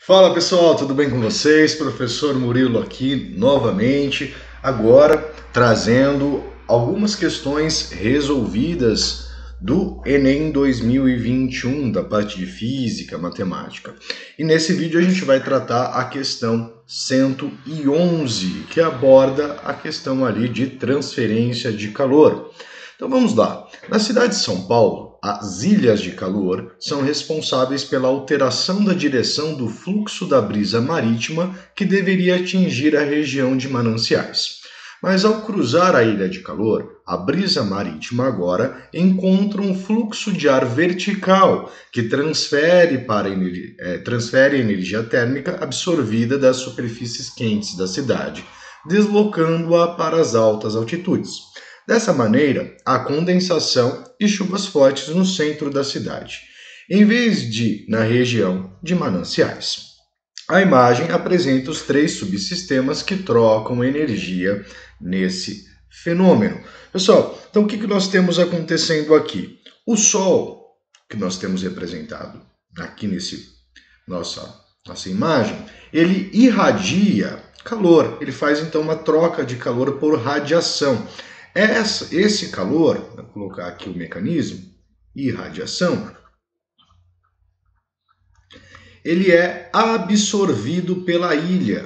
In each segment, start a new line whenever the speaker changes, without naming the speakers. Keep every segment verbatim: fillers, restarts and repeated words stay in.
Fala pessoal, tudo bem com vocês? Professor Murilo aqui novamente, agora trazendo algumas questões resolvidas do Enem dois mil e vinte e um, da parte de Física, Matemática. E nesse vídeo a gente vai tratar a questão cento e onze, que aborda a questão ali de transferência de calor. Então vamos lá. Na cidade de São Paulo, as ilhas de calor são responsáveis pela alteração da direção do fluxo da brisa marítima que deveria atingir a região de Mananciais. Mas ao cruzar a ilha de calor, a brisa marítima agora encontra um fluxo de ar vertical que transfere, para energia, é, transfere a energia térmica absorvida das superfícies quentes da cidade, deslocando-a para as altas altitudes. Dessa maneira, há condensação e chuvas fortes no centro da cidade, em vez de na região de Mananciais. A imagem apresenta os três subsistemas que trocam energia nesse fenômeno. Pessoal, então o que nós temos acontecendo aqui? O Sol, que nós temos representado aqui nesse nossa, nossa imagem, ele irradia calor, ele faz então uma troca de calor por radiação. Essa, esse calor, vou colocar aqui o mecanismo, irradiação, ele é absorvido pela ilha,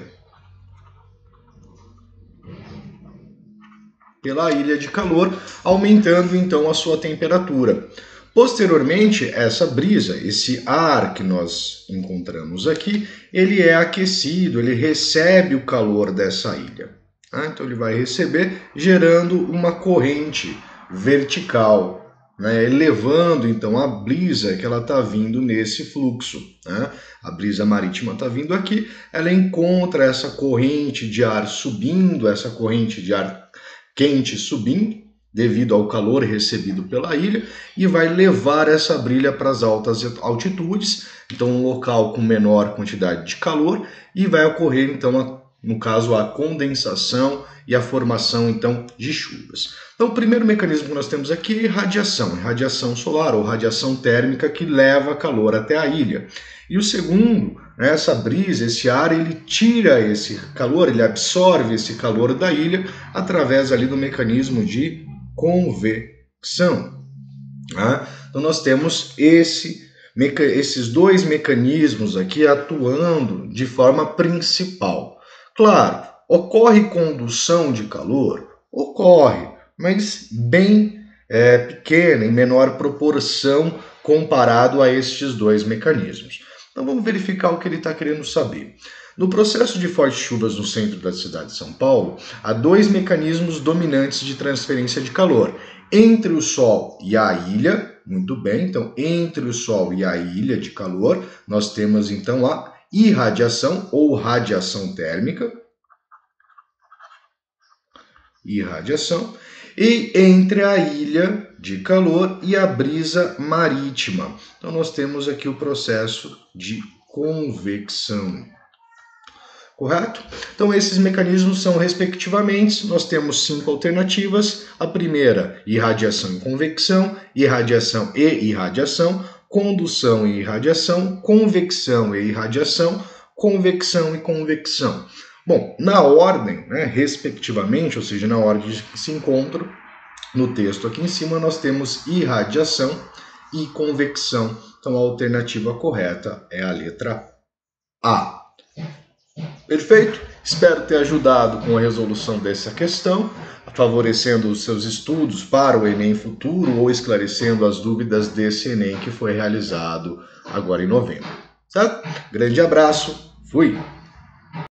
pela ilha de calor, aumentando então a sua temperatura. Posteriormente, essa brisa, esse ar que nós encontramos aqui, ele é aquecido, ele recebe o calor dessa ilha. Então ele vai receber, gerando uma corrente vertical, né, elevando então a brisa que ela está vindo nesse fluxo. Né? A brisa marítima está vindo aqui, ela encontra essa corrente de ar subindo, essa corrente de ar quente subindo, devido ao calor recebido pela ilha, e vai levar essa brilha para as altas altitudes, então um local com menor quantidade de calor, e vai ocorrer então a no caso, a condensação e a formação, então, de chuvas. Então, o primeiro mecanismo que nós temos aqui é radiação, radiação solar ou radiação térmica que leva calor até a ilha. E o segundo, essa brisa, esse ar, ele tira esse calor, ele absorve esse calor da ilha através ali do mecanismo de convecção. Tá? Então, nós temos esse, esses dois mecanismos aqui atuando de forma principal. Claro, ocorre condução de calor? Ocorre, mas bem é, pequena, em menor proporção comparado a estes dois mecanismos. Então vamos verificar o que ele está querendo saber. No processo de fortes chuvas no centro da cidade de São Paulo, há dois mecanismos dominantes de transferência de calor. Entre o Sol e a ilha, muito bem, então entre o Sol e a ilha de calor, nós temos então a irradiação ou radiação térmica, irradiação, e entre a ilha de calor e a brisa marítima. Então nós temos aqui o processo de convecção. Correto? Então esses mecanismos são respectivamente, nós temos cinco alternativas. A primeira, irradiação e convecção, irradiação e irradiação, condução e irradiação, convecção e irradiação, convecção e convecção. Bom, na ordem, né, respectivamente, ou seja, na ordem que se encontram no texto aqui em cima, nós temos irradiação e convecção. Então a alternativa correta é a letra A. Perfeito? Espero ter ajudado com a resolução dessa questão, favorecendo os seus estudos para o Enem futuro ou esclarecendo as dúvidas desse Enem que foi realizado agora em novembro. Certo? Grande abraço, fui!